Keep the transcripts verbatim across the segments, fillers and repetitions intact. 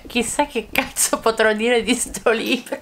chissà che cazzo potrò dire di sto libro.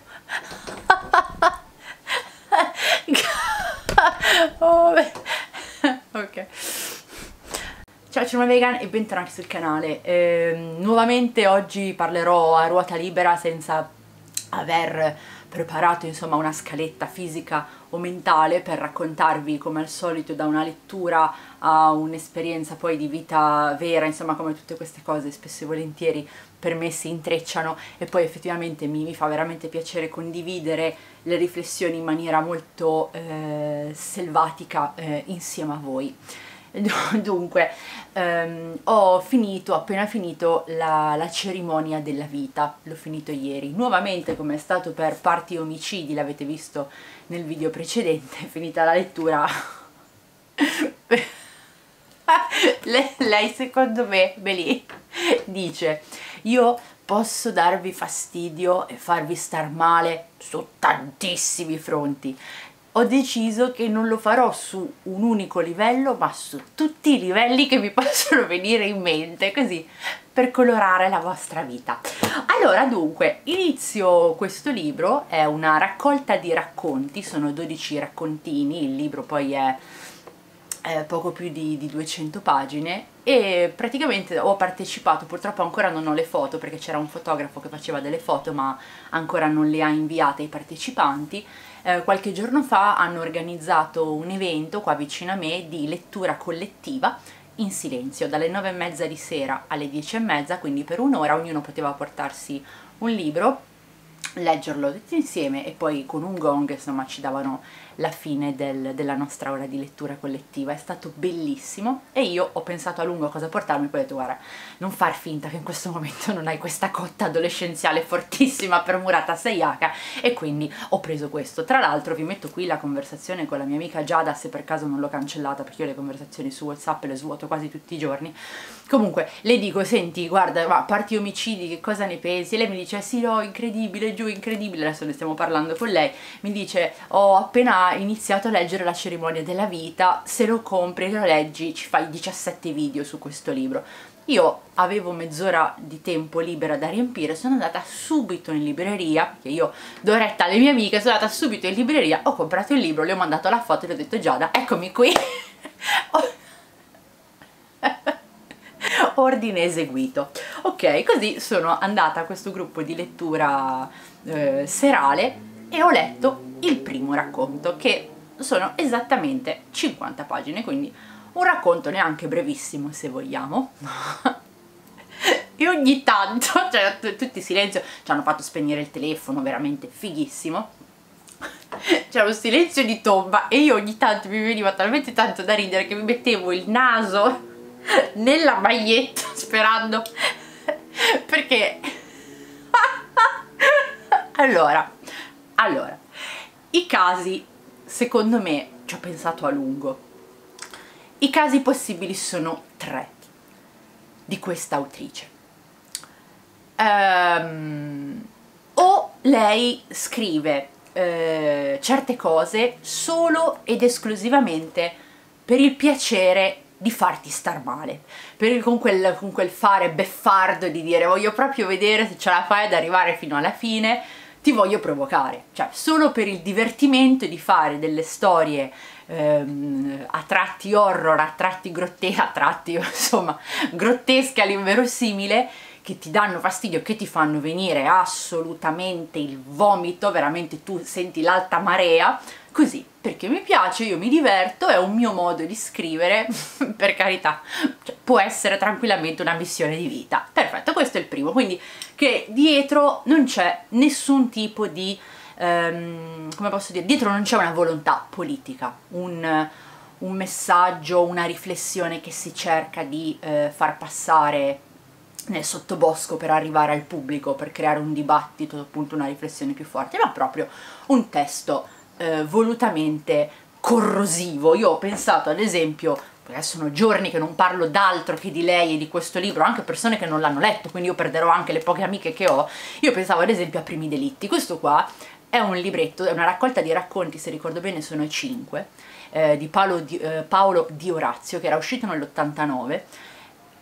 Oh, ok. Ciao, sono una vegan e bentornati sul canale. Eh, nuovamente oggi parlerò a ruota libera senza aver preparato insomma una scaletta fisica o mentale per raccontarvi come al solito da una lettura a un'esperienza poi di vita vera, insomma come tutte queste cose spesso e volentieri per me si intrecciano e poi effettivamente mi, mi fa veramente piacere condividere le riflessioni in maniera molto eh, selvatica eh, insieme a voi. Dunque, ehm, ho finito, appena finito la, la cerimonia della vita, l'ho finito ieri, nuovamente come è stato per Parti e omicidi, l'avete visto nel video precedente, finita la lettura, lei, lei secondo me, Belì, dice, io posso darvi fastidio e farvi star male su tantissimi fronti. Ho deciso che non lo farò su un unico livello, ma su tutti i livelli che mi possono venire in mente, così per colorare la vostra vita. Allora, dunque, inizio questo libro, è una raccolta di racconti, sono dodici raccontini, il libro poi è, è poco più di, di duecento pagine e praticamente ho partecipato, purtroppo ancora non ho le foto perché c'era un fotografo che faceva delle foto ma ancora non le ha inviate ai partecipanti. Eh, qualche giorno fa hanno organizzato un evento qua vicino a me di lettura collettiva in silenzio, dalle nove e mezza di sera alle dieci e mezza, quindi per un'ora ognuno poteva portarsi un libro, leggerlo tutti insieme e poi con un gong insomma ci davano la fine del, della nostra ora di lettura collettiva. È stato bellissimo e io ho pensato a lungo a cosa portarmi, poi ho detto guarda, non far finta che in questo momento non hai questa cotta adolescenziale fortissima premurata sei H e quindi ho preso questo. Tra l'altro vi metto qui la conversazione con la mia amica Giada, se per caso non l'ho cancellata perché io le conversazioni su WhatsApp le svuoto quasi tutti i giorni. Comunque le dico, senti guarda, ma Parti e omicidi che cosa ne pensi? E lei mi dice sì no, incredibile, giù incredibile, adesso ne stiamo parlando con lei, mi dice ho appena iniziato a leggere La cerimonia della vita, se lo compri e lo leggi ci fai diciassette video su questo libro. Io avevo mezz'ora di tempo libera da riempire, sono andata subito in libreria, perché io do retta alle mie amiche, sono andata subito in libreria, ho comprato il libro, le ho mandato la foto e le ho detto Giada, eccomi qui. Ordine eseguito. Ok, così sono andata a questo gruppo di lettura eh, serale e ho letto il primo racconto, che sono esattamente cinquanta pagine, quindi un racconto neanche brevissimo se vogliamo. E ogni tanto, cioè tutti in silenzio, ci hanno fatto spegnere il telefono, veramente fighissimo. C'era un silenzio di tomba e io ogni tanto mi veniva talmente tanto da ridere che mi mettevo il naso nella maglietta sperando, perché allora allora i casi, secondo me, ci ho pensato a lungo, i casi possibili sono tre di questa autrice. Um, o lei scrive eh, certe cose solo ed esclusivamente per il piacere di farti star male, per il, con, quel, con quel fare beffardo di dire voglio proprio vedere se ce la fai ad arrivare fino alla fine, ti voglio provocare, cioè solo per il divertimento di fare delle storie ehm, a tratti horror, a tratti grottesche, a tratti insomma grottesche all'inverosimile, che ti danno fastidio, che ti fanno venire assolutamente il vomito, veramente tu senti l'alta marea, così, perché mi piace, io mi diverto, è un mio modo di scrivere, per carità, cioè, può essere tranquillamente una missione di vita. Perfetto, questo è il primo, quindi che dietro non c'è nessun tipo di, ehm, come posso dire, dietro non c'è una volontà politica, un, un messaggio, una riflessione che si cerca di eh, far passare nel sottobosco per arrivare al pubblico, per creare un dibattito, appunto una riflessione più forte, ma proprio un testo eh, volutamente corrosivo. Io ho pensato ad esempio, perché sono giorni che non parlo d'altro che di lei e di questo libro, anche persone che non l'hanno letto, quindi io perderò anche le poche amiche che ho, io pensavo ad esempio a Primi delitti. Questo qua è un libretto, è una raccolta di racconti, se ricordo bene sono cinque, eh, di Paolo di, eh, Paolo Di Orazio, che era uscito nell'ottantanove,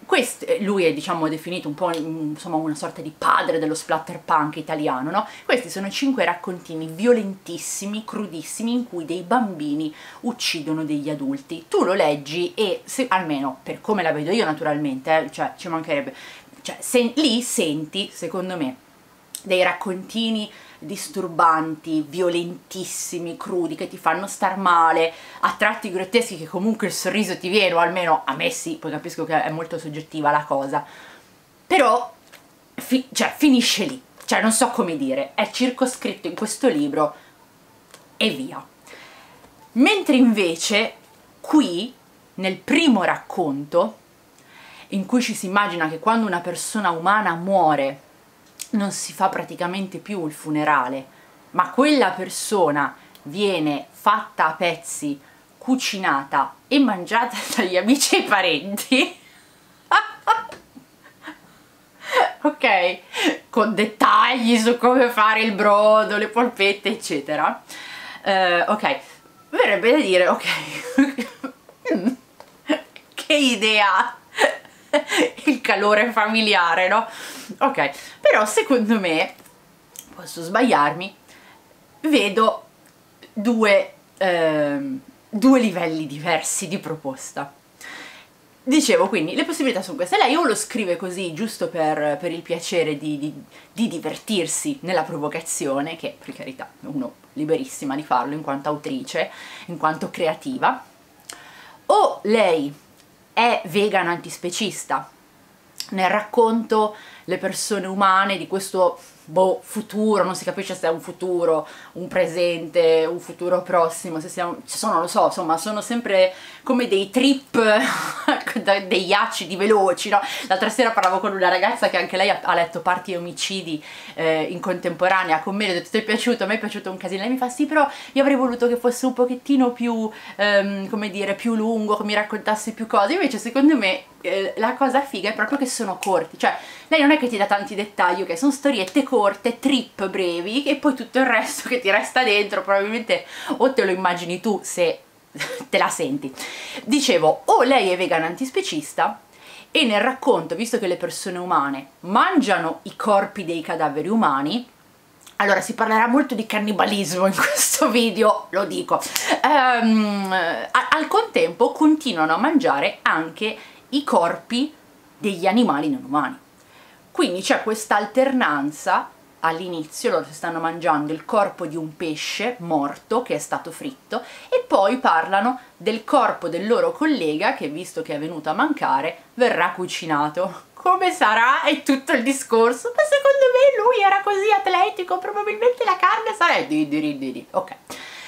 Quest, lui è, diciamo, definito un po', insomma, una sorta di padre dello splatter punk italiano, no? Questi sono cinque raccontini violentissimi, crudissimi, in cui dei bambini uccidono degli adulti. Tu lo leggi e, se, almeno per come la vedo io naturalmente, eh, cioè ci mancherebbe, cioè se, lì senti, secondo me, dei raccontini disturbanti, violentissimi, crudi, che ti fanno star male, a tratti grotteschi, che comunque il sorriso ti viene, o almeno a me sì, poi capisco che è molto soggettiva la cosa, però fi cioè, finisce lì, cioè non so come dire, è circoscritto in questo libro e via. Mentre invece qui, nel primo racconto, in cui ci si immagina che quando una persona umana muore non si fa praticamente più il funerale, ma quella persona viene fatta a pezzi, cucinata e mangiata dagli amici e i parenti, ok? Con dettagli su come fare il brodo, le polpette, eccetera. Uh, ok, verrebbe da dire, ok, che idea, il calore familiare, no? Ok, però secondo me, posso sbagliarmi, vedo due, ehm, due livelli diversi di proposta. Dicevo, quindi, le possibilità sono queste. Lei o lo scrive così, giusto per, per il piacere di, di, di divertirsi nella provocazione, che per carità è uno liberissima di farlo in quanto autrice, in quanto creativa, o lei è vegan antispecista, nel racconto le persone umane di questo boh, futuro, non si capisce se è un futuro, un presente, un futuro prossimo, se siamo, ci sono, non lo so, insomma, sono sempre come dei trip, degli acidi veloci, no? L'altra sera parlavo con una ragazza che anche lei ha, ha letto Parti e omicidi eh, in contemporanea con me, le ho detto: ti è piaciuto? A me è piaciuto un casino. Lei mi fa: sì, però io avrei voluto che fosse un pochettino più, ehm, come dire, più lungo, che mi raccontassi più cose. Invece secondo me eh, la cosa figa è proprio che sono corti, cioè lei non è che ti dà tanti dettagli, ok, sono storiette corte, trip brevi, e poi tutto il resto che ti resta dentro probabilmente o te lo immagini tu se te la senti. Dicevo, o lei è vegana antispecista e nel racconto, visto che le persone umane mangiano i corpi dei cadaveri umani, allora si parlerà molto di cannibalismo in questo video, lo dico, um, al contempo continuano a mangiare anche i corpi degli animali non umani. Quindi c'è questa alternanza. All'inizio loro si stanno mangiando il corpo di un pesce morto che è stato fritto, e poi parlano del corpo del loro collega che, visto che è venuto a mancare, verrà cucinato. Come sarà? È tutto il discorso. Ma secondo me lui era così atletico, probabilmente la carne sarà di di di di. Ok.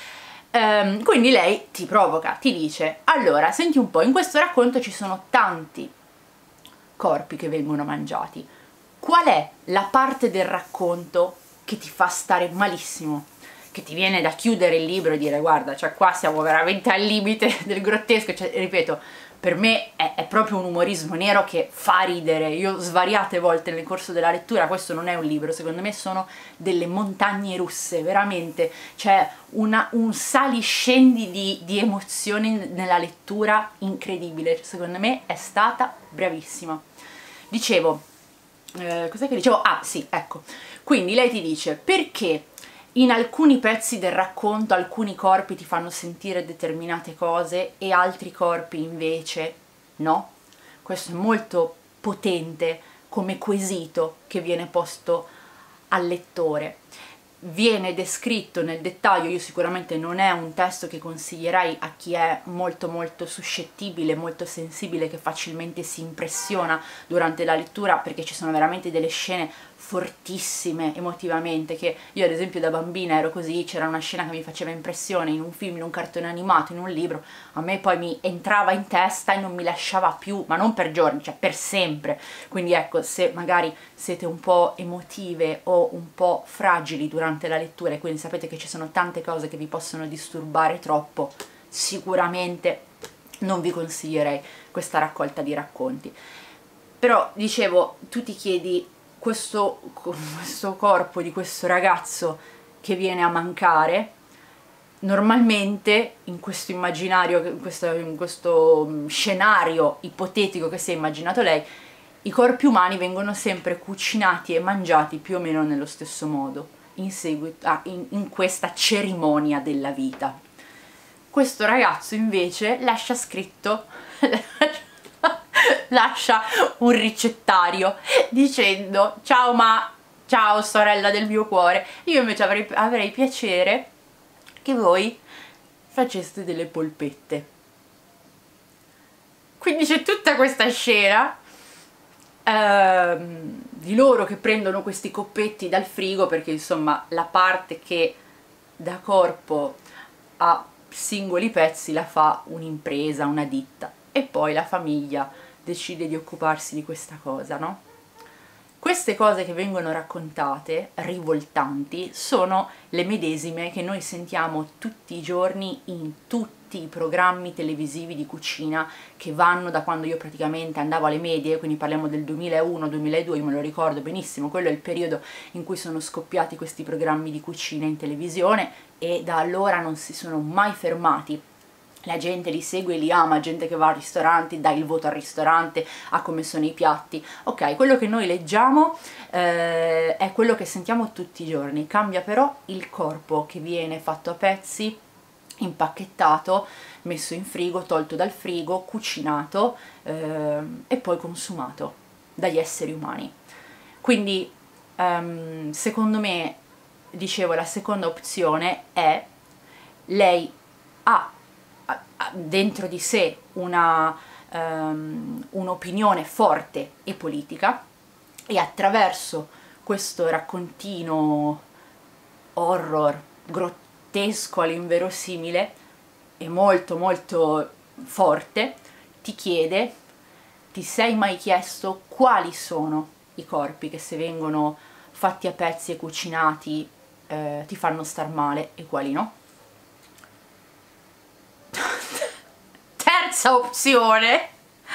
Um, quindi lei ti provoca, ti dice: allora, senti un po', in questo racconto ci sono tanti corpi che vengono mangiati. Qual è la parte del racconto che ti fa stare malissimo? Che ti viene da chiudere il libro e dire: guarda, cioè qua siamo veramente al limite del grottesco. Cioè, ripeto, per me è, è proprio un umorismo nero che fa ridere. Io svariate volte nel corso della lettura, questo non è un libro, secondo me sono delle montagne russe, veramente, c'è una, un saliscendi di, di emozioni nella lettura incredibile. Secondo me è stata bravissima. Dicevo, eh, cos'è che dicevo? Ah sì, ecco, quindi lei ti dice perché in alcuni pezzi del racconto alcuni corpi ti fanno sentire determinate cose e altri corpi invece no. Questo è molto potente come quesito che viene posto al lettore. Viene descritto nel dettaglio. Io sicuramente non è un testo che consiglierei a chi è molto molto suscettibile, molto sensibile, che facilmente si impressiona durante la lettura, perché ci sono veramente delle scene fortissime emotivamente, che io ad esempio da bambina ero così. C'era una scena che mi faceva impressione in un film, in un cartone animato, in un libro, a me poi mi entrava in testa e non mi lasciava più, ma non per giorni, cioè per sempre. Quindi ecco, se magari siete un po' emotive o un po' fragili durante la lettura e quindi sapete che ci sono tante cose che vi possono disturbare troppo, sicuramente non vi consiglierei questa raccolta di racconti. Però dicevo, tu ti chiedi: Questo, questo corpo di questo ragazzo che viene a mancare, normalmente in questo immaginario, in questo, in questo scenario ipotetico che si è immaginato lei, i corpi umani vengono sempre cucinati e mangiati più o meno nello stesso modo, in, seguito, ah, in, in questa cerimonia della vita. Questo ragazzo invece lascia scritto, lascia un ricettario dicendo: ciao ma, ciao sorella del mio cuore, io invece avrei, avrei piacere che voi faceste delle polpette. Quindi c'è tutta questa scena ehm, di loro che prendono questi coppetti dal frigo, perché insomma la parte che dà corpo a singoli pezzi la fa un'impresa, una ditta, e poi la famiglia decide di occuparsi di questa cosa, no? Queste cose che vengono raccontate, rivoltanti, sono le medesime che noi sentiamo tutti i giorni in tutti i programmi televisivi di cucina che vanno da quando io praticamente andavo alle medie, quindi parliamo del duemilauno duemiladue, io me lo ricordo benissimo, quello è il periodo in cui sono scoppiati questi programmi di cucina in televisione e da allora non si sono mai fermati. La gente li segue, li ama, gente che va al ristorante, dà il voto al ristorante, a come sono i piatti. Ok, quello che noi leggiamo eh, è quello che sentiamo tutti i giorni, cambia però il corpo che viene fatto a pezzi, impacchettato, messo in frigo, tolto dal frigo, cucinato eh, e poi consumato dagli esseri umani. Quindi um, secondo me, dicevo, la seconda opzione è: lei ha dentro di sé una um, un'opinione forte e politica, e attraverso questo raccontino horror grottesco all'inverosimile e molto molto forte ti chiede: ti sei mai chiesto quali sono i corpi che, se vengono fatti a pezzi e cucinati, eh, ti fanno star male e quali no? Terza opzione,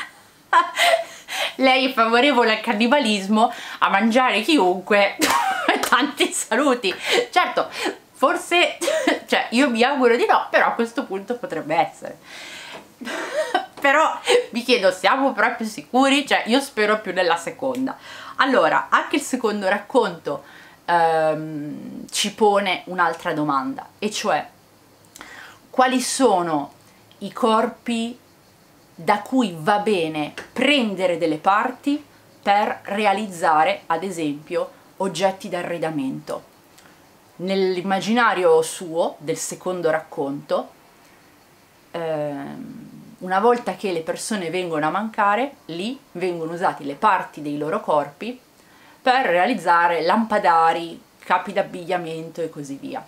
lei è favorevole al cannibalismo, a mangiare chiunque, tanti saluti. Certo, forse, cioè io mi auguro di no, però a questo punto potrebbe essere. Però mi chiedo, siamo proprio sicuri? Cioè io spero più nella seconda. Allora, anche il secondo racconto ehm, ci pone un'altra domanda, e cioè: quali sono i corpi da cui va bene prendere delle parti per realizzare, ad esempio, oggetti d'arredamento? Nell'immaginario suo, del secondo racconto, ehm, una volta che le persone vengono a mancare, lì vengono usate le parti dei loro corpi per realizzare lampadari, capi d'abbigliamento e così via.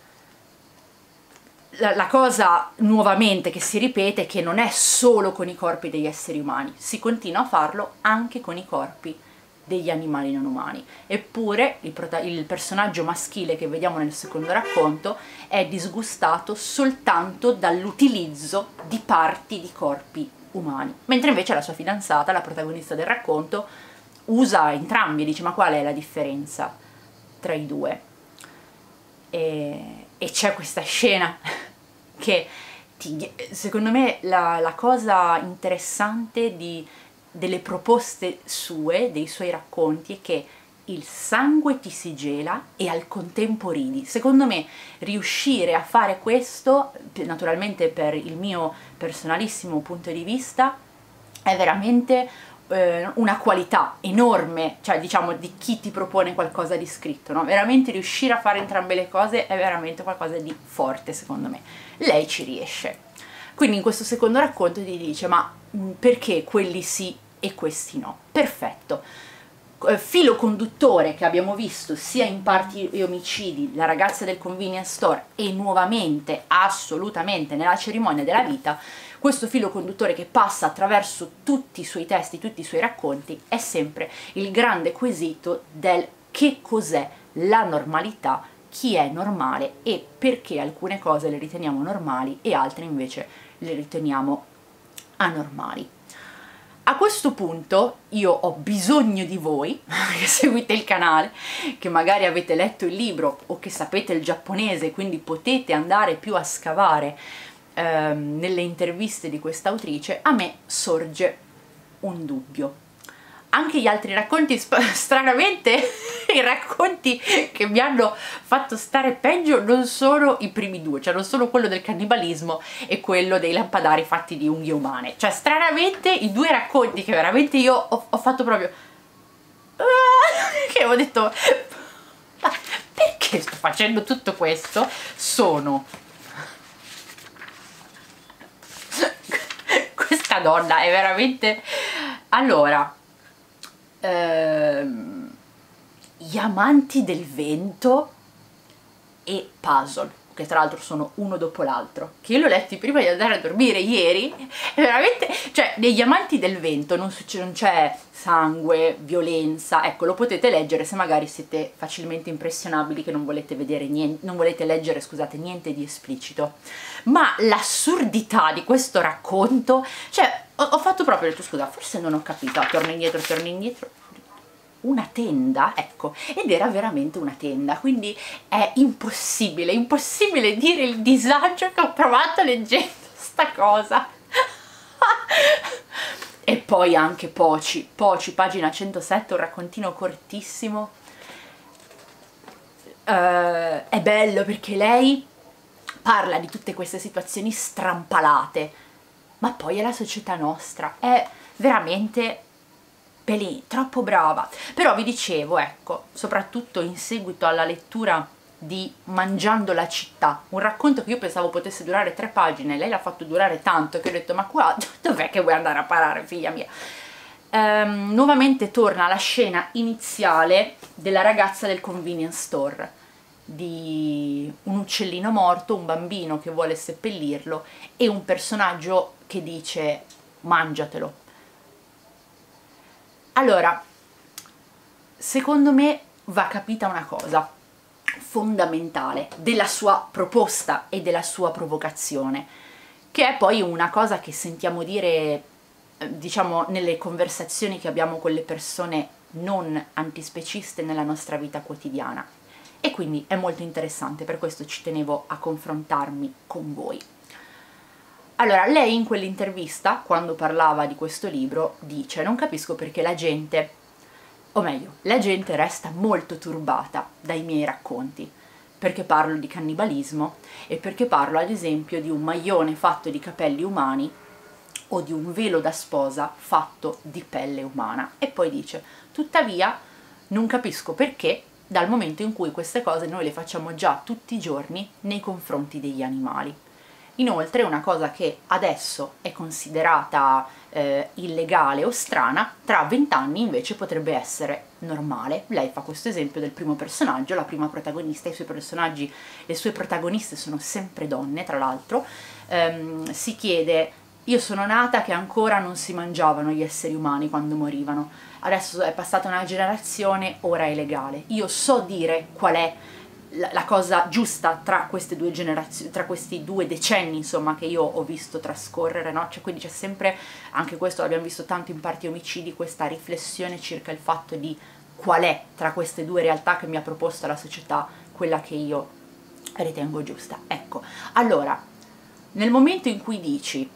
La, la cosa nuovamente che si ripete è che non è solo con i corpi degli esseri umani, si continua a farlo anche con i corpi degli animali non umani. Eppure il, il personaggio maschile che vediamo nel secondo racconto è disgustato soltanto dall'utilizzo di parti di corpi umani, mentre invece la sua fidanzata, la protagonista del racconto, usa entrambi e dice: ma qual è la differenza tra i due? E, e c'è questa scena che ti, secondo me la, la cosa interessante di, delle proposte sue, dei suoi racconti, è che il sangue ti si gela e al contempo ridi. Secondo me riuscire a fare questo, naturalmente per il mio personalissimo punto di vista, è veramente eh, una qualità enorme, cioè diciamo di chi ti propone qualcosa di scritto, no? Veramente riuscire a fare entrambe le cose è veramente qualcosa di forte, secondo me. Lei ci riesce. Quindi in questo secondo racconto ti dice: ma mh, perché quelli sì e questi no? Perfetto. Filo conduttore che abbiamo visto sia in Parti e omicidi, La ragazza del convenience store, e nuovamente assolutamente nella cerimonia della vita. Questo filo conduttore che passa attraverso tutti i suoi testi, tutti i suoi racconti, è sempre il grande quesito del che cos'è la normalità, chi è normale e perché alcune cose le riteniamo normali e altre invece le riteniamo anormali. A questo punto io ho bisogno di voi che seguite il canale, che magari avete letto il libro o che sapete il giapponese, quindi potete andare più a scavare ehm, nelle interviste di questa autrice. A me sorge un dubbio. Anche gli altri racconti, stranamente, i racconti che mi hanno fatto stare peggio non sono i primi due, cioè non solo quello del cannibalismo e quello dei lampadari fatti di unghie umane. Cioè, stranamente, i due racconti che veramente io ho, ho fatto proprio... che ho detto... ma perché sto facendo tutto questo? Sono... questa donna è veramente... Allora... Ehm, Gli amanti del vento e Puzzle, che tra l'altro sono uno dopo l'altro, che io l'ho letti prima di andare a dormire ieri, e veramente, cioè, negli amanti del vento non c'è sangue, violenza, ecco, lo potete leggere se magari siete facilmente impressionabili, che non volete vedere niente, non volete leggere, scusate, niente di esplicito. Ma l'assurdità di questo racconto, cioè, ho, ho fatto proprio, ho detto, scusa, forse non ho capito, torno indietro, torno indietro, una tenda, ecco, ed era veramente una tenda, quindi è impossibile, impossibile dire il disagio che ho provato leggendo sta cosa. E poi anche Poci, Poci, pagina centosette, un raccontino cortissimo. Uh, è bello perché lei parla di tutte queste situazioni strampalate, ma poi è la società nostra, è veramente Belì, troppo brava. Però vi dicevo, ecco, soprattutto in seguito alla lettura di Mangiando la città, un racconto che io pensavo potesse durare tre pagine, lei l'ha fatto durare tanto che ho detto, ma qua dov'è che vuoi andare a parare, figlia mia? Ehm, nuovamente torna alla scena iniziale della ragazza del convenience store, di un uccellino morto, un bambino che vuole seppellirlo e un personaggio che dice mangiatelo. Allora, secondo me va capita una cosa fondamentale della sua proposta e della sua provocazione, che è poi una cosa che sentiamo dire, diciamo, nelle conversazioni che abbiamo con le persone non antispeciste nella nostra vita quotidiana. E quindi è molto interessante, per questo ci tenevo a confrontarmi con voi. Allora, lei in quell'intervista, quando parlava di questo libro, dice: non capisco perché la gente, o meglio, la gente resta molto turbata dai miei racconti, perché parlo di cannibalismo e perché parlo ad esempio di un maglione fatto di capelli umani o di un velo da sposa fatto di pelle umana. E poi dice: tuttavia non capisco perché, dal momento in cui queste cose noi le facciamo già tutti i giorni nei confronti degli animali. Inoltre una cosa che adesso è considerata eh, illegale o strana, tra vent'anni invece potrebbe essere normale. Lei fa questo esempio del primo personaggio, la prima protagonista, i suoi personaggi, le sue protagoniste sono sempre donne, tra l'altro. Ehm, si chiede: io sono nata che ancora non si mangiavano gli esseri umani quando morivano, adesso è passata una generazione, ora è legale. Io so dire qual è la, la cosa giusta tra queste due generazioni, tra questi due decenni, insomma, che io ho visto trascorrere, no? Cioè, quindi c'è sempre, anche questo l'abbiamo visto tanto in Parti omicidi, questa riflessione circa il fatto di qual è tra queste due realtà che mi ha proposto la società quella che io ritengo giusta. Ecco, allora, nel momento in cui dici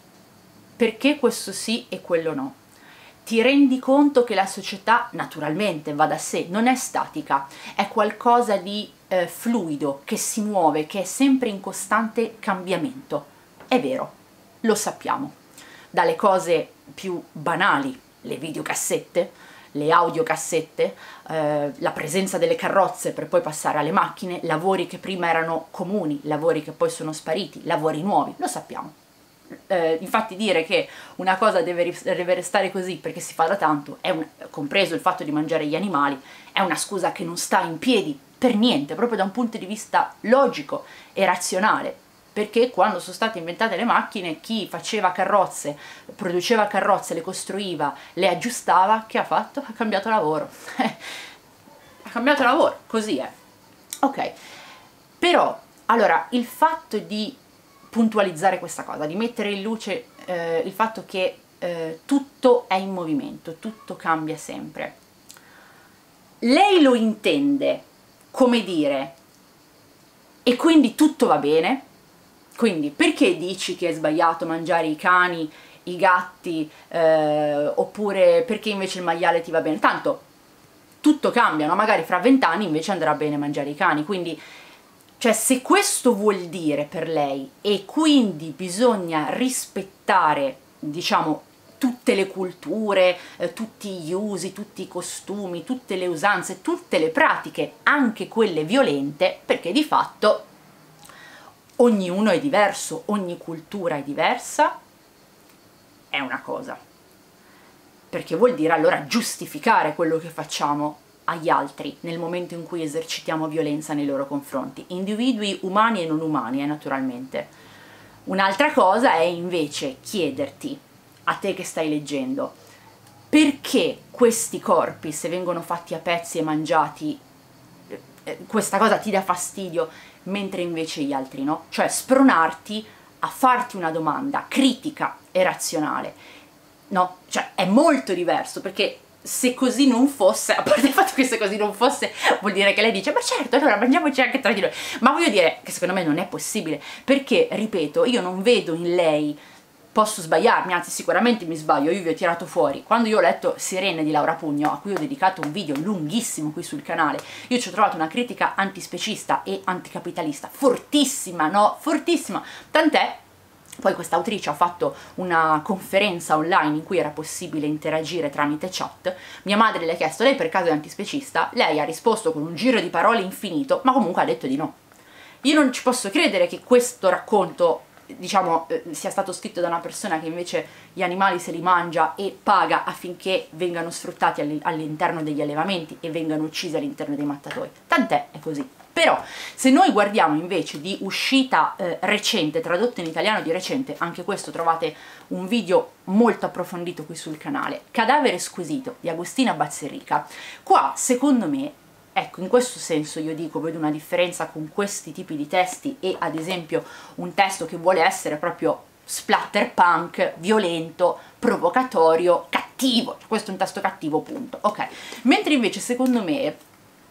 perché questo sì e quello no, ti rendi conto che la società, naturalmente va da sé, non è statica, è qualcosa di eh, fluido, che si muove, che è sempre in costante cambiamento. È vero, lo sappiamo. Dalle cose più banali, le videocassette, le audiocassette, eh, la presenza delle carrozze per poi passare alle macchine, lavori che prima erano comuni, lavori che poi sono spariti, lavori nuovi, lo sappiamo. Eh, infatti dire che una cosa deve, deve restare così perché si fa da tanto, è un, compreso il fatto di mangiare gli animali, è una scusa che non sta in piedi per niente, proprio da un punto di vista logico e razionale, perché quando sono state inventate le macchine, chi faceva carrozze, produceva carrozze, le costruiva, le aggiustava, che ha fatto? Ha cambiato lavoro. Ha cambiato lavoro, così è. Ok, però, allora, il fatto di puntualizzare questa cosa, di mettere in luce eh, il fatto che eh, tutto è in movimento, tutto cambia sempre. Lei lo intende come dire, e quindi tutto va bene? Quindi perché dici che è sbagliato mangiare i cani, i gatti, eh, oppure perché invece il maiale ti va bene? Tanto tutto cambia, no? Magari fra vent'anni invece andrà bene mangiare i cani, quindi, cioè, se questo vuol dire per lei, e quindi bisogna rispettare, diciamo, tutte le culture, eh, tutti gli usi, tutti i costumi, tutte le usanze, tutte le pratiche, anche quelle violente, perché di fatto ognuno è diverso, ogni cultura è diversa, è una cosa. Perché vuol dire allora giustificare quello che facciamo agli altri nel momento in cui esercitiamo violenza nei loro confronti, individui umani e non umani, eh, naturalmente. Un'altra cosa è invece chiederti, a te che stai leggendo, perché questi corpi, se vengono fatti a pezzi e mangiati, eh, questa cosa ti dà fastidio, mentre invece gli altri no? Cioè spronarti a farti una domanda critica e razionale, no? Cioè è molto diverso, perché se così non fosse, a parte il fatto che se così non fosse vuol dire che lei dice ma certo, allora mangiamoci anche tra di noi, ma voglio dire che secondo me non è possibile, perché ripeto, io non vedo in lei, posso sbagliarmi, anzi sicuramente mi sbaglio, io vi ho tirato fuori, quando io ho letto Sirene di Laura Pugno, a cui ho dedicato un video lunghissimo qui sul canale, io ci ho trovato una critica antispecista e anticapitalista fortissima, no? Fortissima, tant'è poi questa autrice ha fatto una conferenza online in cui era possibile interagire tramite chat, mia madre le ha chiesto lei per caso è antispecista, lei ha risposto con un giro di parole infinito, ma comunque ha detto di no. Io non ci posso credere che questo racconto, diciamo, eh, sia stato scritto da una persona che invece gli animali se li mangia e paga affinché vengano sfruttati all'interno degli allevamenti e vengano uccisi all'interno dei mattatoi. Tant'è, è così. Però se noi guardiamo invece di uscita eh, recente, tradotto in italiano di recente, anche questo trovate un video molto approfondito qui sul canale, Cadavere squisito di Agustina Bazzerica, qua secondo me, ecco, in questo senso io dico, vedo una differenza con questi tipi di testi e ad esempio un testo che vuole essere proprio splatterpunk, violento, provocatorio, cattivo, questo è un testo cattivo, punto, ok. Mentre invece secondo me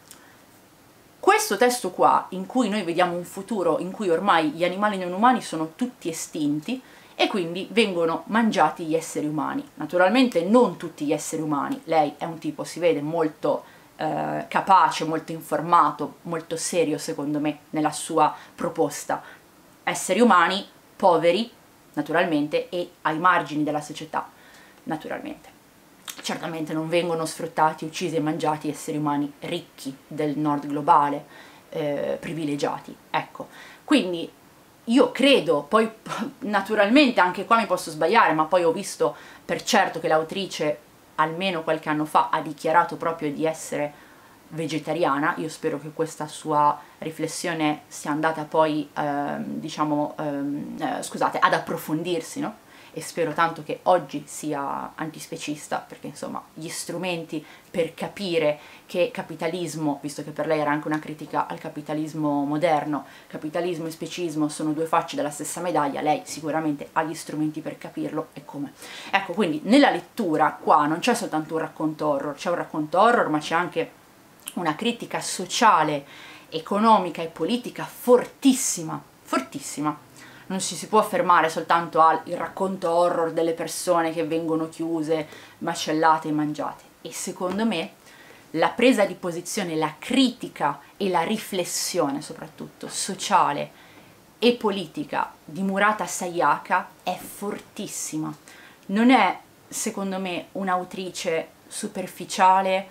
questo testo qua, in cui noi vediamo un futuro in cui ormai gli animali non umani sono tutti estinti e quindi vengono mangiati gli esseri umani, naturalmente non tutti gli esseri umani, lei è un tipo, si vede, molto eh, capace, molto informato, molto serio secondo me nella sua proposta, esseri umani poveri naturalmente e ai margini della società naturalmente. Certamente non vengono sfruttati, uccisi e mangiati esseri umani ricchi del nord globale, eh, privilegiati, ecco. Quindi io credo, poi naturalmente anche qua mi posso sbagliare, ma poi ho visto per certo che l'autrice almeno qualche anno fa ha dichiarato proprio di essere vegetariana, io spero che questa sua riflessione sia andata poi, ehm, diciamo, ehm, eh, scusate, ad approfondirsi, no? E spero tanto che oggi sia antispecista, perché insomma gli strumenti per capire che capitalismo, visto che per lei era anche una critica al capitalismo moderno, capitalismo e specismo sono due facce della stessa medaglia, lei sicuramente ha gli strumenti per capirlo e come. Ecco, quindi nella lettura qua non c'è soltanto un racconto horror, c'è un racconto horror ma c'è anche una critica sociale, economica e politica fortissima, fortissima. Non ci si può fermare soltanto al il racconto horror delle persone che vengono chiuse, macellate e mangiate. E secondo me la presa di posizione, la critica e la riflessione soprattutto sociale e politica di Murata Sayaka è fortissima. Non è, secondo me, un'autrice superficiale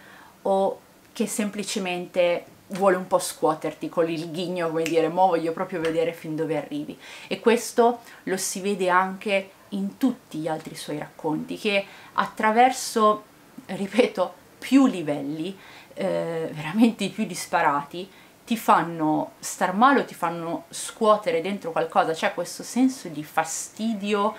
o che semplicemente vuole un po' scuoterti con il ghigno, come dire, mo voglio proprio vedere fin dove arrivi. E questo lo si vede anche in tutti gli altri suoi racconti, che attraverso, ripeto, più livelli, eh, veramente i più disparati, ti fanno star male o ti fanno scuotere dentro qualcosa. C'è questo senso di fastidio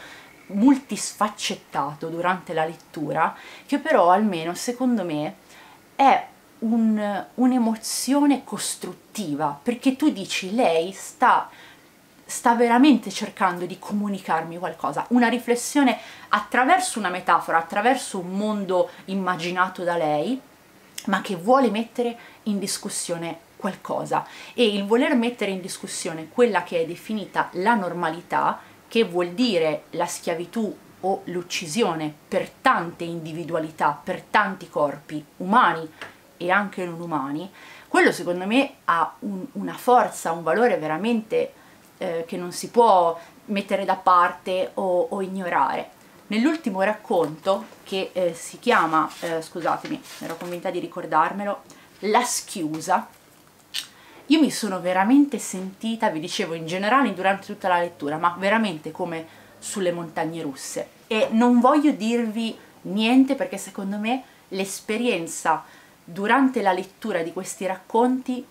multisfaccettato durante la lettura, che però almeno secondo me è un'emozione costruttiva, perché tu dici lei sta sta veramente cercando di comunicarmi qualcosa, una riflessione attraverso una metafora, attraverso un mondo immaginato da lei, ma che vuole mettere in discussione qualcosa. E il voler mettere in discussione quella che è definita la normalità, che vuol dire la schiavitù o l'uccisione per tante individualità, per tanti corpi umani e anche non umani, quello secondo me ha un, una forza, un valore veramente eh, che non si può mettere da parte o, o ignorare. Nell'ultimo racconto, che eh, si chiama, eh, scusatemi, ero convinta di ricordarmelo, La schiusa, io mi sono veramente sentita, vi dicevo in generale durante tutta la lettura, ma veramente come sulle montagne russe. E non voglio dirvi niente perché secondo me l'esperienza durante la lettura di questi racconti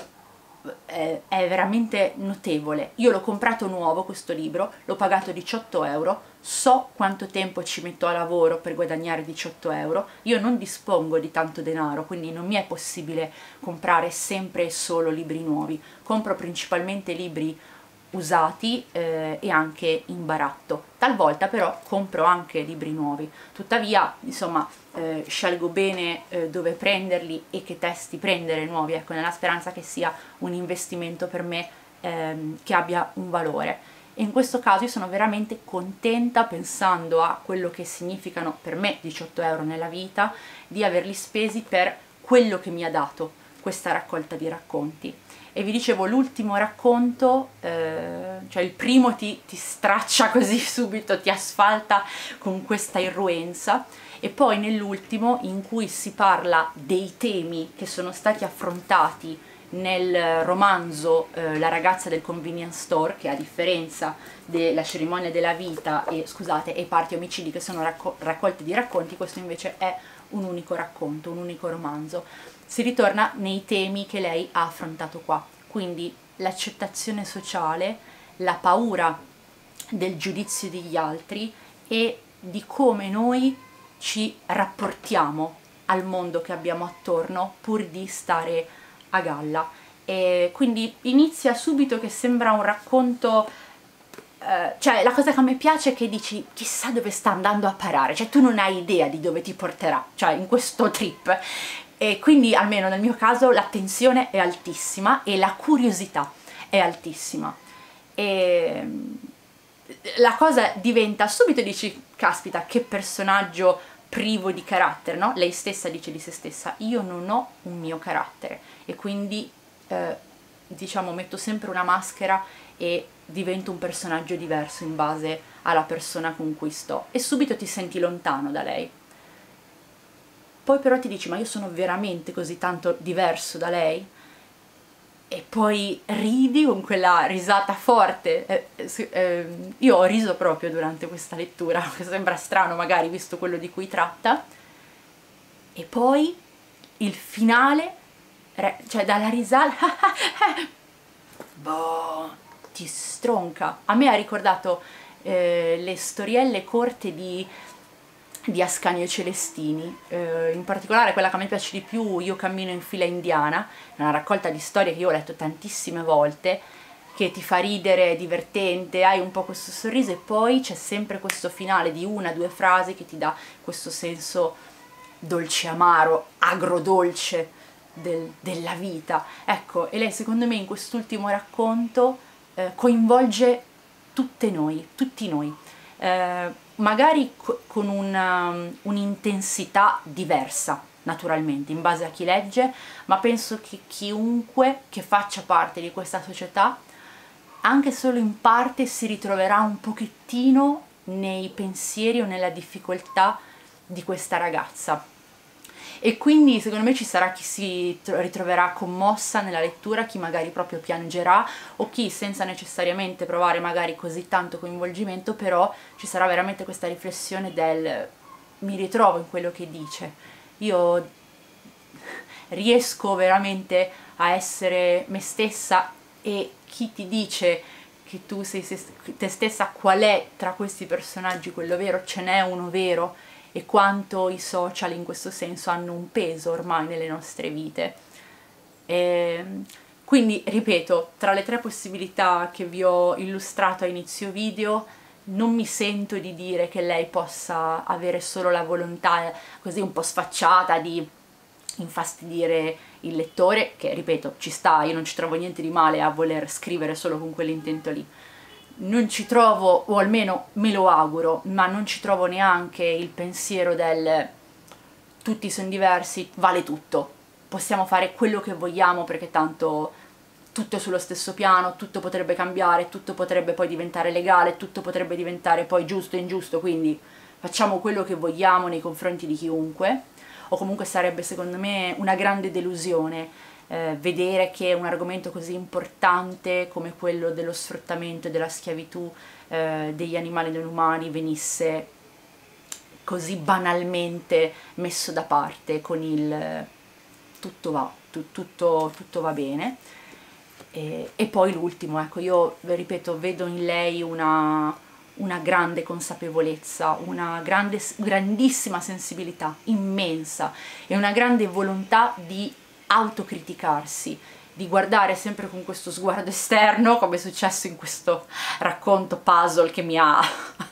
è veramente notevole. Io l'ho comprato nuovo questo libro, l'ho pagato diciotto euro, so quanto tempo ci metto a lavoro per guadagnare diciotto euro, io non dispongo di tanto denaro, quindi non mi è possibile comprare sempre e solo libri nuovi, compro principalmente libri usati eh, e anche in baratto. Talvolta però compro anche libri nuovi, tuttavia insomma eh, scelgo bene eh, dove prenderli e che testi prendere nuovi, ecco, nella speranza che sia un investimento per me ehm, che abbia un valore. E in questo caso io sono veramente contenta, pensando a quello che significano per me diciotto euro nella vita, di averli spesi per quello che mi ha dato questa raccolta di racconti. E vi dicevo, l'ultimo racconto, eh, cioè il primo ti, ti straccia così subito, ti asfalta con questa irruenza, e poi nell'ultimo, in cui si parla dei temi che sono stati affrontati nel romanzo eh, La ragazza del convenience store, che a differenza della cerimonia della vita e, scusate, e i parti omicidi, che sono racco raccolte di racconti, questo invece è un unico racconto, un unico romanzo. Si ritorna nei temi che lei ha affrontato qua, quindi l'accettazione sociale, la paura del giudizio degli altri e di come noi ci rapportiamo al mondo che abbiamo attorno pur di stare a galla. E quindi inizia subito che sembra un racconto, eh, cioè la cosa che a me piace è che dici chissà dove sta andando a parare, cioè tu non hai idea di dove ti porterà, cioè in questo trip. E quindi almeno nel mio caso la tensione è altissima e la curiosità è altissima. E la cosa diventa subito, dici caspita che personaggio privo di carattere, no? Lei stessa dice di se stessa io non ho un mio carattere e quindi eh, diciamo metto sempre una maschera e divento un personaggio diverso in base alla persona con cui sto, e subito ti senti lontano da lei. Poi però ti dici ma io sono veramente così tanto diverso da lei? E poi ridi con quella risata forte. Eh, eh, io ho riso proprio durante questa lettura, che sembra strano magari visto quello di cui tratta. E poi il finale, cioè dalla risata, boh, ti stronca. A me ha ricordato eh, le storielle corte di di Ascanio Celestini, eh, in particolare quella che a me piace di più, Io cammino in fila indiana, è una raccolta di storie che io ho letto tantissime volte, che ti fa ridere, è divertente, hai un po' questo sorriso e poi c'è sempre questo finale di una o due frasi che ti dà questo senso dolce amaro, agrodolce del, della vita. Ecco, e lei secondo me in quest'ultimo racconto eh, coinvolge tutte noi, tutti noi. Eh, magari con un'intensità un diversa naturalmente in base a chi legge, ma penso che chiunque che faccia parte di questa società anche solo in parte si ritroverà un pochettino nei pensieri o nella difficoltà di questa ragazza. E quindi secondo me ci sarà chi si ritroverà commossa nella lettura, chi magari proprio piangerà o chi senza necessariamente provare magari così tanto coinvolgimento, però ci sarà veramente questa riflessione del mi ritrovo in quello che dice, io riesco veramente a essere me stessa, e chi ti dice che tu sei te stessa, qual è tra questi personaggi quello vero, ce n'è uno vero, e quanto i social in questo senso hanno un peso ormai nelle nostre vite. E Quindi, ripeto, tra le tre possibilità che vi ho illustrato a inizio video, non mi sento di dire che lei possa avere solo la volontà così un po' sfacciata di infastidire il lettore, che ripeto ci sta, io non ci trovo niente di male a voler scrivere solo con quell'intento lì. Non ci trovo, o almeno me lo auguro, ma non ci trovo neanche il pensiero del tutti sono diversi, vale tutto, possiamo fare quello che vogliamo perché tanto tutto è sullo stesso piano, tutto potrebbe cambiare, tutto potrebbe poi diventare legale, tutto potrebbe diventare poi giusto e ingiusto, quindi facciamo quello che vogliamo nei confronti di chiunque. O comunque sarebbe secondo me una grande delusione eh, vedere che un argomento così importante come quello dello sfruttamento e della schiavitù eh, degli animali non umani venisse così banalmente messo da parte con il tutto va, tu, tutto, tutto va bene. E, e poi l'ultimo, ecco, io ripeto, vedo in lei una, una grande consapevolezza, una grande, grandissima sensibilità, immensa, e una grande volontà di autocriticarsi, di guardare sempre con questo sguardo esterno, come è successo in questo racconto puzzle che mi ha...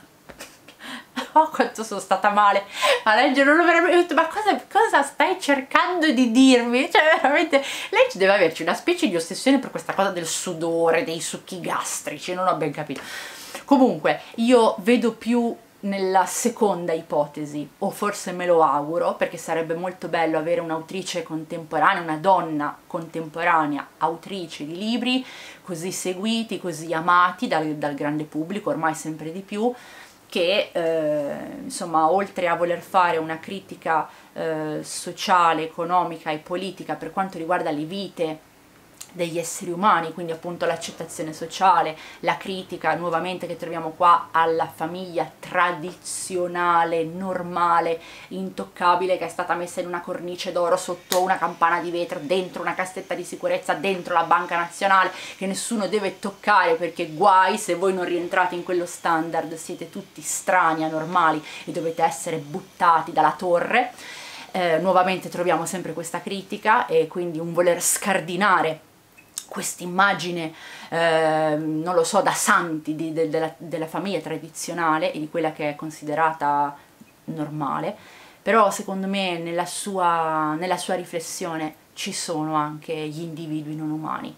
Oh, quanto sono stata male a leggere, non lo veramente detto, ma cosa, cosa stai cercando di dirmi? Cioè veramente, lei ci deve averci una specie di ossessione per questa cosa del sudore, dei succhi gastrici, non ho ben capito. Comunque, io vedo più nella seconda ipotesi, o forse me lo auguro, perché sarebbe molto bello avere un'autrice contemporanea, una donna contemporanea, autrice di libri così seguiti, così amati dal, dal grande pubblico, ormai sempre di più, che eh, insomma, oltre a voler fare una critica eh, sociale, economica e politica per quanto riguarda le vite degli esseri umani, quindi appunto l'accettazione sociale, la critica nuovamente che troviamo qua alla famiglia tradizionale, normale, intoccabile, che è stata messa in una cornice d'oro sotto una campana di vetro, dentro una cassetta di sicurezza, dentro la banca nazionale, che nessuno deve toccare perché guai se voi non rientrate in quello standard, siete tutti strani, anormali e dovete essere buttati dalla torre. Eh, nuovamente troviamo sempre questa critica e quindi un voler scardinare quest'immagine, eh, non lo so, da santi di, de, della, della famiglia tradizionale e di quella che è considerata normale, però secondo me nella sua, nella sua riflessione ci sono anche gli individui non umani.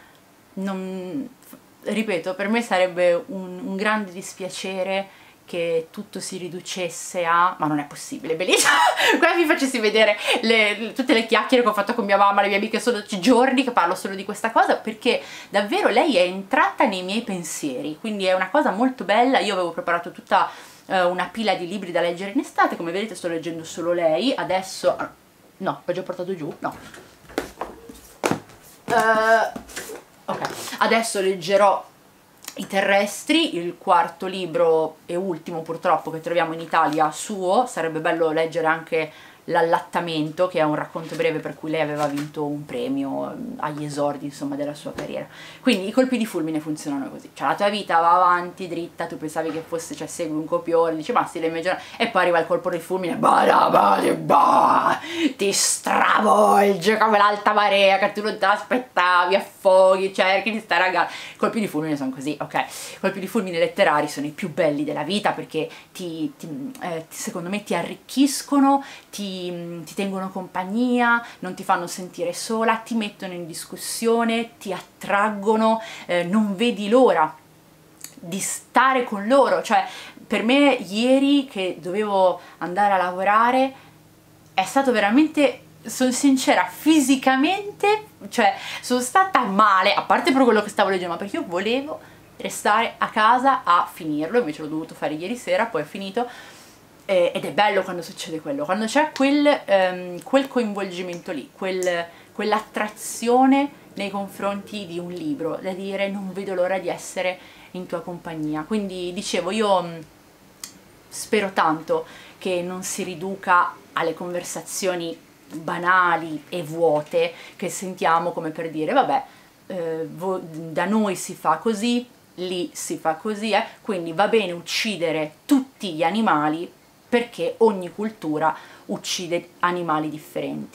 Non, ripeto, per me sarebbe un, un grande dispiacere che tutto si riducesse a... ma non è possibile, bellissimo! Qua vi facessi vedere le, tutte le chiacchiere che ho fatto con mia mamma, le mie amiche, sono giorni che parlo solo di questa cosa, perché davvero lei è entrata nei miei pensieri, quindi è una cosa molto bella. Io avevo preparato tutta uh, una pila di libri da leggere in estate, come vedete sto leggendo solo lei, adesso... no, l'ho già portato giù? No. Uh, ok, adesso leggerò I Terrestri, il quarto libro e ultimo purtroppo che troviamo in Italia suo. Sarebbe bello leggere anche L'allattamento, che è un racconto breve per cui lei aveva vinto un premio agli esordi, insomma, della sua carriera. Quindi i colpi di fulmine funzionano così, cioè la tua vita va avanti dritta, tu pensavi che fosse, cioè segui un copione, dici ma sì, le mie giornate, e poi arriva il colpo di fulmine, bah, bah, bah, ti stravolge come l'alta marea che tu non te l'aspettavi, affoghi, cerchi di stare a gara. I colpi di fulmine sono così, ok? I colpi di fulmine letterari sono i più belli della vita perché ti, ti, eh, secondo me ti arricchiscono, ti ti tengono compagnia, non ti fanno sentire sola, ti mettono in discussione, ti attraggono, eh, non vedi l'ora di stare con loro. Cioè per me ieri che dovevo andare a lavorare è stato veramente, sono sincera, fisicamente, cioè sono stata male, a parte per quello che stavo leggendo, ma perché io volevo restare a casa a finirlo, invece l'ho dovuto fare ieri sera, poi è finito. Ed è bello quando succede quello, quando c'è quel, um, quel coinvolgimento lì, quel, quell'attrazione nei confronti di un libro, da dire non vedo l'ora di essere in tua compagnia. Quindi dicevo, io um, spero tanto che non si riduca alle conversazioni banali e vuote che sentiamo, come per dire vabbè, eh, da noi si fa così, lì si fa così, eh, quindi va bene uccidere tutti gli animali perché ogni cultura uccide animali differenti.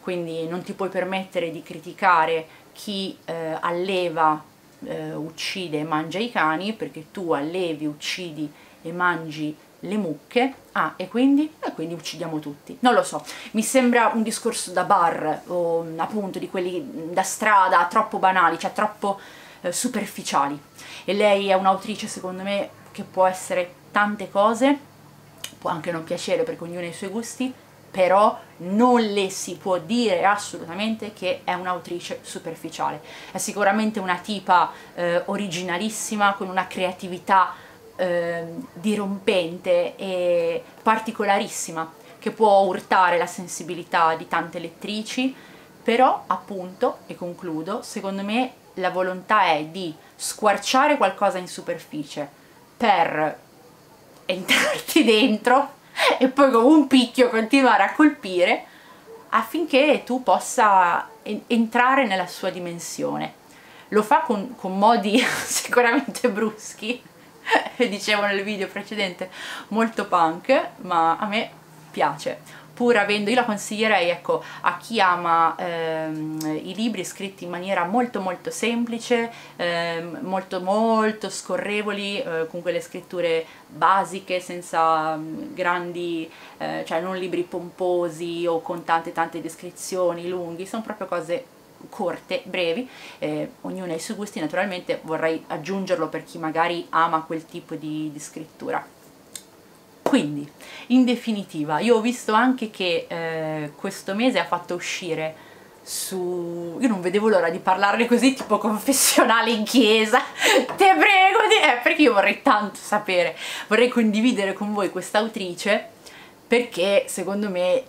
quindi non ti puoi permettere di criticare chi eh, alleva, eh, uccide e mangia i cani, perché tu allevi, uccidi e mangi le mucche. Ah, e quindi? E quindi uccidiamo tutti. Non lo so, mi sembra un discorso da bar, o appunto di quelli da strada, troppo banali, cioè troppo eh, superficiali. E lei è un'autrice, secondo me, che può essere tante cose, può anche non piacere perché ognuno ha i suoi gusti, però non le si può dire assolutamente che è un'autrice superficiale. È sicuramente una tipa eh, originalissima, con una creatività eh, dirompente e particolarissima, che può urtare la sensibilità di tante lettrici, però appunto, e concludo, secondo me la volontà è di squarciare qualcosa in superficie per entrarti dentro e poi come un picchio continuare a colpire affinché tu possa entrare nella sua dimensione. Lo fa con, con modi sicuramente bruschi, dicevo nel video precedente, molto punk, ma a me piace. Pur avendo, io la consiglierei, ecco, a chi ama ehm, i libri scritti in maniera molto molto semplice, ehm, molto molto scorrevoli, eh, con quelle scritture basiche, senza um, grandi, eh, cioè non libri pomposi o con tante tante descrizioni lunghi, sono proprio cose corte, brevi, eh, ognuno ha i suoi gusti, naturalmente vorrei aggiungerlo per chi magari ama quel tipo di, di scrittura. Quindi, in definitiva, io ho visto anche che eh, questo mese ha fatto uscire su... io non vedevo l'ora di parlarne così, tipo confessionale in chiesa, te prego, di... eh, perché io vorrei tanto sapere, vorrei condividere con voi questa autrice, perché secondo me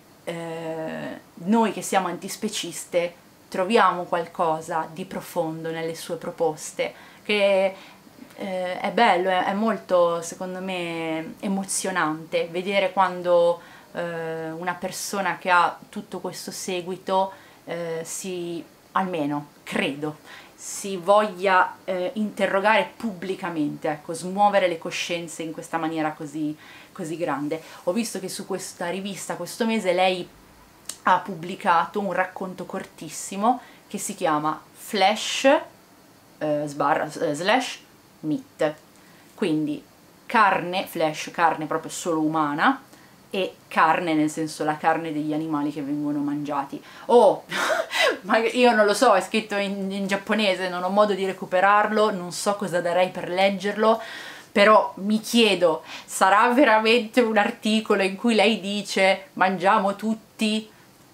eh, noi che siamo antispeciste troviamo qualcosa di profondo nelle sue proposte, che eh, è bello, è, è molto, secondo me, emozionante vedere quando eh, una persona che ha tutto questo seguito eh, si, almeno credo, si voglia eh, interrogare pubblicamente, ecco, smuovere le coscienze in questa maniera così, così grande. Ho visto che su questa rivista questo mese lei ha pubblicato un racconto cortissimo che si chiama Flesh eh, sbarra, eh, slash meat, quindi carne, flesh, carne proprio solo umana, e carne nel senso la carne degli animali che vengono mangiati. Oh, ma io non lo so, è scritto in, in giapponese, non ho modo di recuperarlo, non so cosa darei per leggerlo, però mi chiedo, sarà veramente un articolo in cui lei dice mangiamo tutti?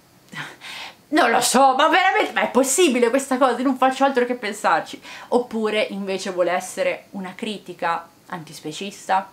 Non lo so, ma veramente, ma è possibile questa cosa? Io non faccio altro che pensarci. Oppure invece vuole essere una critica antispecista?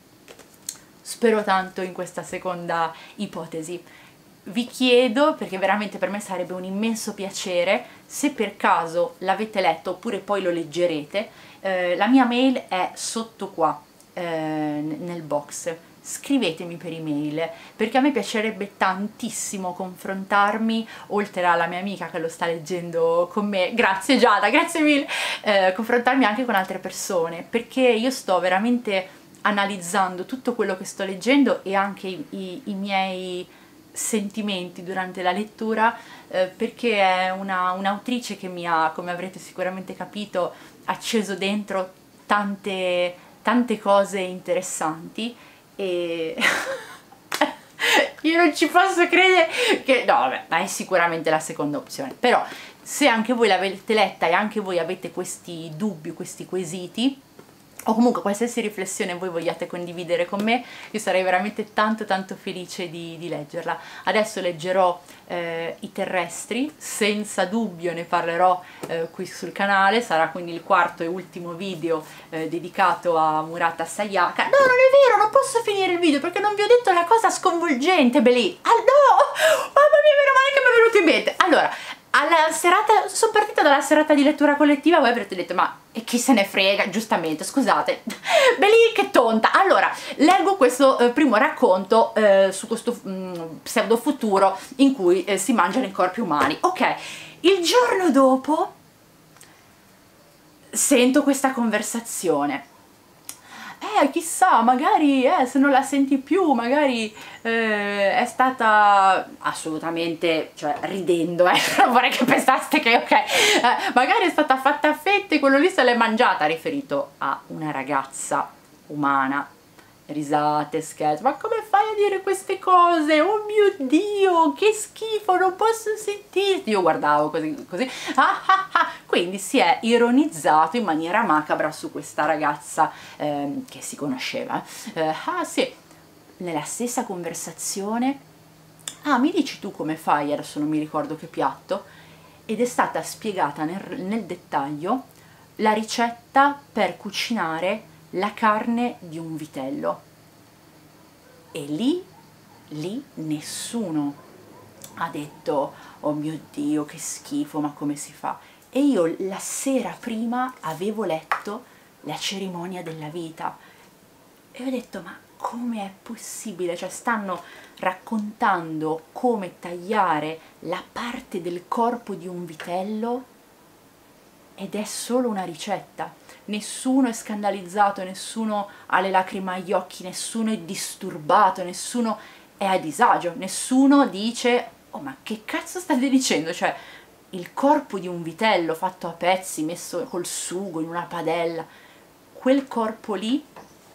Spero tanto in questa seconda ipotesi. Vi chiedo, perché veramente per me sarebbe un immenso piacere, se per caso l'avete letto oppure poi lo leggerete, eh, la mia mail è sotto qua, eh, nel box. Scrivetemi per email, perché a me piacerebbe tantissimo confrontarmi, oltre alla mia amica che lo sta leggendo con me, grazie Giada, grazie mille, eh, confrontarmi anche con altre persone, perché io sto veramente analizzando tutto quello che sto leggendo e anche i, i, i miei sentimenti durante la lettura, eh, perché è una, un'autrice che mi ha, come avrete sicuramente capito, acceso dentro tante, tante cose interessanti. E io non ci posso credere che... no vabbè, ma è sicuramente la seconda opzione, però se anche voi l'avete letta e anche voi avete questi dubbi, questi quesiti, o comunque qualsiasi riflessione voi vogliate condividere con me, io sarei veramente tanto tanto felice di, di leggerla. Adesso leggerò eh, I Terrestri, senza dubbio ne parlerò eh, qui sul canale, sarà quindi il quarto e ultimo video eh, dedicato a Murata Sayaka. No, non è vero, non posso finire il video perché non vi ho detto la cosa sconvolgente, Belì. Ah no, mamma mia, meno male che mi è venuto in mente. Allora, alla serata, sono partita dalla serata di lettura collettiva, voi avrete detto ma e chi se ne frega, giustamente, scusate, Belì che tonta. Allora, leggo questo eh, primo racconto eh, su questo mh, pseudo futuro in cui eh, si mangiano i corpi umani. Ok, il giorno dopo sento questa conversazione. eh chissà, magari eh, se non la senti più, magari eh, è stata assolutamente, cioè ridendo, eh, non vorrei che pensaste che ok, eh, magari è stata fatta a fette, quello lì se l'è mangiata, riferito a una ragazza umana. Risate, scherzi, ma come fai a dire queste cose? Oh mio Dio, che schifo, non posso sentirti. Io guardavo così, così, ah, ah, ah. Quindi si è ironizzato in maniera macabra su questa ragazza ehm, che si conosceva. Eh, ah sì, nella stessa conversazione, ah mi dici tu come fai, adesso non mi ricordo che piatto, ed è stata spiegata nel, nel dettaglio la ricetta per cucinare la carne di un vitello, e lì, lì nessuno ha detto oh mio Dio che schifo, ma come si fa? E io la sera prima avevo letto La cerimonia della vita e ho detto ma come è possibile? Cioè stanno raccontando come tagliare la parte del corpo di un vitello ed è solo una ricetta. Nessuno è scandalizzato, nessuno ha le lacrime agli occhi, nessuno è disturbato, nessuno è a disagio, nessuno dice oh ma che cazzo state dicendo? Cioè il corpo di un vitello fatto a pezzi, messo col sugo in una padella, quel corpo lì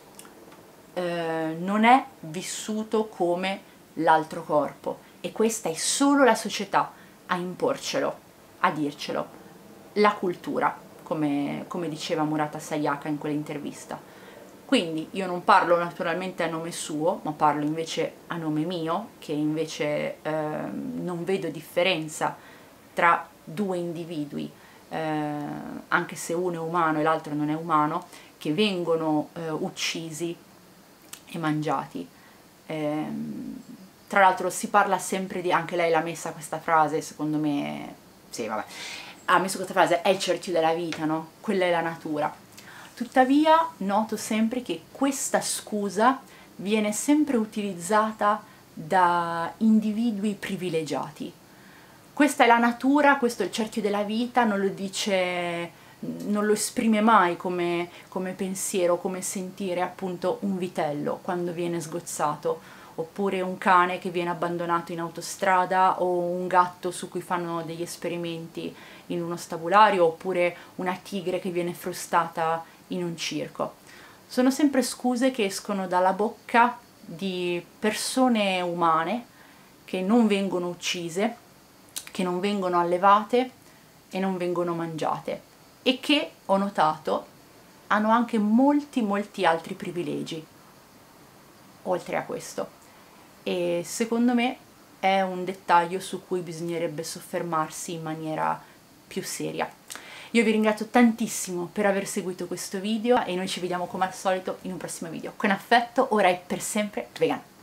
eh, non è vissuto come l'altro corpo, e questa è solo la società a imporcelo, a dircelo, la cultura, come, come diceva Murata Sayaka in quell'intervista. Quindi io non parlo naturalmente a nome suo, ma parlo invece a nome mio, che invece eh, non vedo differenza tra due individui, eh, anche se uno è umano e l'altro non è umano, che vengono eh, uccisi e mangiati. Eh, tra l'altro si parla sempre di, anche lei l'ha messa questa frase, secondo me, sì vabbè, ha messo questa frase, è il cerchio della vita, no? Quella è la natura. Tuttavia noto sempre che questa scusa viene sempre utilizzata da individui privilegiati. Questa è la natura, questo è il cerchio della vita, non lo dice, non lo esprime mai come, come pensiero, come sentire appunto un vitello quando viene sgozzato, oppure un cane che viene abbandonato in autostrada, o un gatto su cui fanno degli esperimenti in uno stabulario, oppure una tigre che viene frustata in un circo. Sono sempre scuse che escono dalla bocca di persone umane che non vengono uccise, che non vengono allevate e non vengono mangiate, e che, ho notato, hanno anche molti molti altri privilegi oltre a questo. E secondo me è un dettaglio su cui bisognerebbe soffermarsi in maniera più seria. Io vi ringrazio tantissimo per aver seguito questo video e noi ci vediamo come al solito in un prossimo video. Con affetto, ora e per sempre, Vegana.